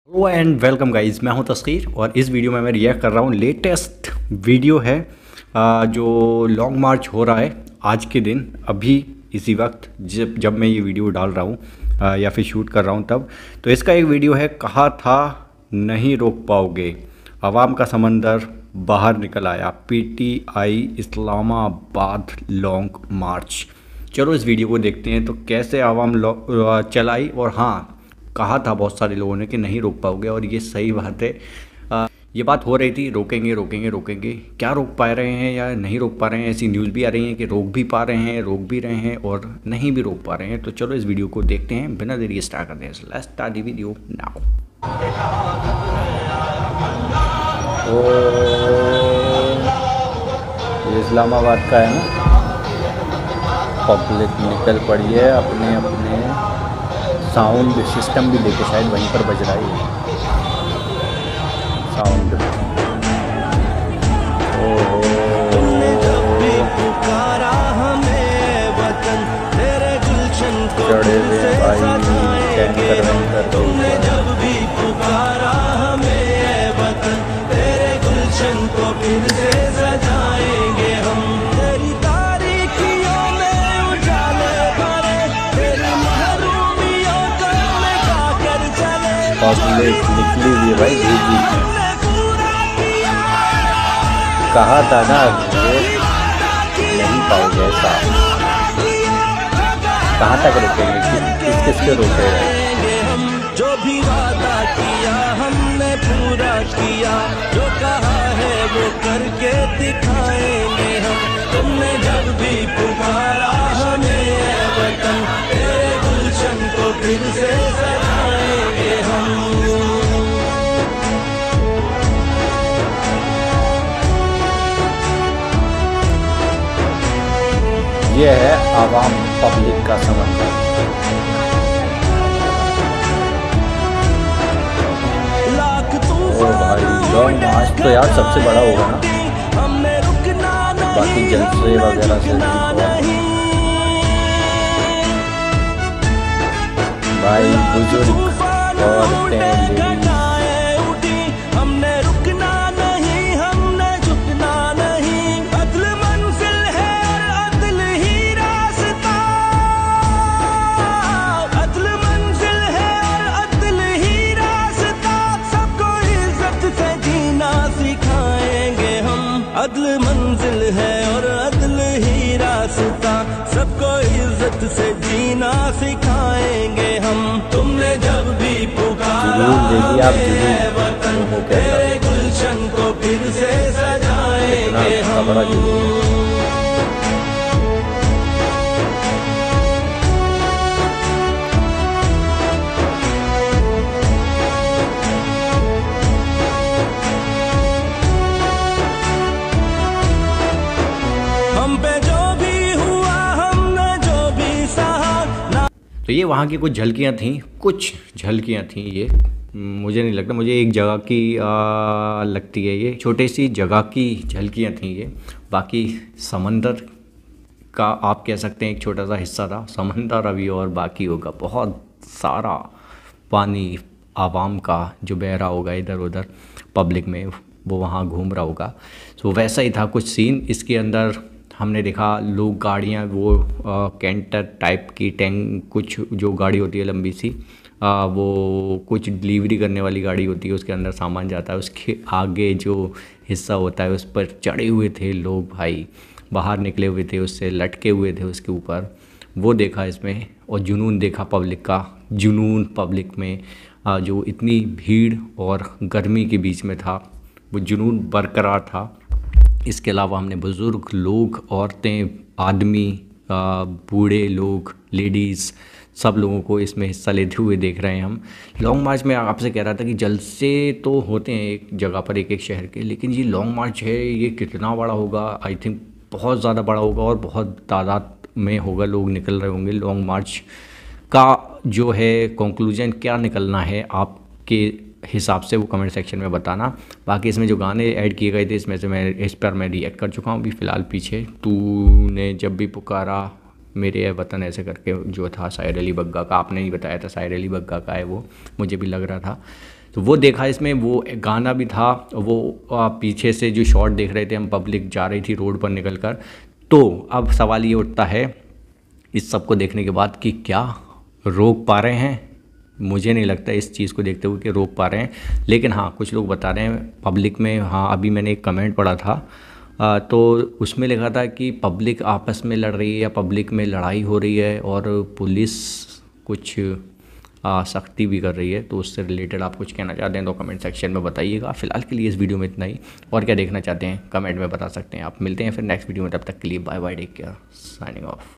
Hello and welcome guys, मैं हूं तस्कीर और इस वीडियो में मैं रिएक्ट कर रहा हूं। लेटेस्ट वीडियो है जो लॉन्ग मार्च हो रहा है आज के दिन, अभी इसी वक्त जब मैं ये वीडियो डाल रहा हूं या फिर शूट कर रहा हूं तब। तो इसका एक वीडियो है, कहा था नहीं रोक पाओगे, अवाम का समंदर बाहर निकल आया, पीटीआई इस्लामाबाद लॉन्ग मार्च। चलो इस वीडियो को देखते हैं तो कैसे आवाम चलाई। और हाँ, कहा था बहुत सारे लोगों ने कि नहीं रोक पाओगे, और ये सही बात है। ये बात हो रही थी रोकेंगे रोकेंगे रोकेंगे, क्या रोक पा रहे हैं या नहीं रोक पा रहे हैं। ऐसी न्यूज़ भी आ रही है कि रोक भी पा रहे हैं, रोक भी रहे हैं और नहीं भी रोक पा रहे हैं। तो चलो इस वीडियो को देखते हैं, बिना देरी स्टार्ट करते हैं। Let's start the video now. ये इस्लामाबाद का है ना, पब्लिक निकल पड़ी है, अपने अपने साउंड सिस्टम भी लेके, शायद वहीं पर बज रहा है साउंड। चढ़े हुए भाई टैंकर वैंकर तुमने जब भी पुकारा हमें वतन, तेरे गुलशन को फिर से सजाएंगे हम। तेरी तारीखियों में उजाले भरे, तेरी महरूमियों को मिटा कर चले। पब्लिक निकली हुई है भाई, जी कहा था ना वो नहीं पाओगे ऐसा। कहाँ तक रोकेंगे, किस किस के रोके हम। जो भी वादा किया हमने पूरा किया, जो कहा है वो करके दिखाएंगे हम। तुमने जब भी पुकारा हमें ऐ वतन, तेरे गुलशन को फिर से सजाएंगे हम। ये है आवाम पब्लिक का समंदर। ओ भाई लॉन्ग मार्च तो यार सबसे बड़ा होगा ना, बाकी जलसे वगैरह से भाई बुजुर्ग औरतें लेडीज। अदल मंजिल है और अदल ही रास्ता, सबको इज्जत से जीना सिखाएंगे हम। तुमने जब भी पुकारा हमें वतन, तेरे गुलशन को फिर से सजाएंगे हम। तो ये वहाँ की कुछ झलकियाँ थीं ये। मुझे नहीं लगता, मुझे एक जगह की लगती है, ये छोटी सी जगह की झलकियाँ थीं ये। बाकी समंदर का आप कह सकते हैं एक छोटा सा हिस्सा था, समंदर अभी और बाकी होगा। बहुत सारा पानी आवाम का जो बह रहा होगा इधर उधर पब्लिक में, वो वहाँ घूम रहा होगा। तो वैसा ही था कुछ सीन। इसके अंदर हमने देखा लोग, गाड़ियाँ, वो कैंटर टाइप की टैंक, कुछ जो गाड़ी होती है लंबी सी, वो कुछ डिलीवरी करने वाली गाड़ी होती है, उसके अंदर सामान जाता है। उसके आगे जो हिस्सा होता है उस पर चढ़े हुए थे लोग भाई, बाहर निकले हुए थे, उससे लटके हुए थे उसके ऊपर। वो देखा इसमें, और जुनून देखा पब्लिक का। जुनून पब्लिक में जो इतनी भीड़ और गर्मी के बीच में था, वो जुनून बरकरार था। इसके अलावा हमने बुज़ुर्ग लोग, औरतें, आदमी, बूढ़े लोग, लेडीज़, सब लोगों को इसमें हिस्सा लेते हुए देख रहे हैं हम। लॉन्ग मार्च में आपसे कह रहा था कि जलसे तो होते हैं एक जगह पर, एक एक शहर के, लेकिन ये लॉन्ग मार्च है, ये कितना बड़ा होगा। आई थिंक बहुत ज़्यादा बड़ा होगा और बहुत तादाद में होगा, लोग निकल रहे होंगे। लॉन्ग मार्च का जो है कंक्लूजन क्या निकलना है आपके हिसाब से, वो कमेंट सेक्शन में बताना। बाकी इसमें जो गाने ऐड किए गए थे, इसमें से इस पर मैं रिएक्ट कर चुका हूँ अभी फ़िलहाल पीछे। तूने जब भी पुकारा मेरे वतन ऐसे करके जो था शायर अली बग्गा का, आपने ही बताया था शायर अली बग्गा का है वो, मुझे भी लग रहा था। तो वो देखा इसमें, वो एक गाना भी था, वो पीछे से जो शॉट देख रहे थे हम, पब्लिक जा रही थी रोड पर निकल कर। तो अब सवाल ये उठता है इस सब को देखने के बाद कि क्या रोक पा रहे हैं? मुझे नहीं लगता इस चीज़ को देखते हुए कि रोक पा रहे हैं। लेकिन हाँ, कुछ लोग बता रहे हैं पब्लिक में, हाँ अभी मैंने एक कमेंट पढ़ा था तो उसमें लिखा था कि पब्लिक आपस में लड़ रही है या पब्लिक में लड़ाई हो रही है और पुलिस कुछ सख्ती भी कर रही है। तो उससे रिलेटेड आप कुछ कहना चाहते हैं तो कमेंट सेक्शन में बताइएगा। फिलहाल के लिए इस वीडियो में इतना ही, और क्या देखना चाहते हैं कमेंट में बता सकते हैं आप। मिलते हैं फिर नेक्स्ट वीडियो में, तब तक के लिए bye bye, take care, signing of.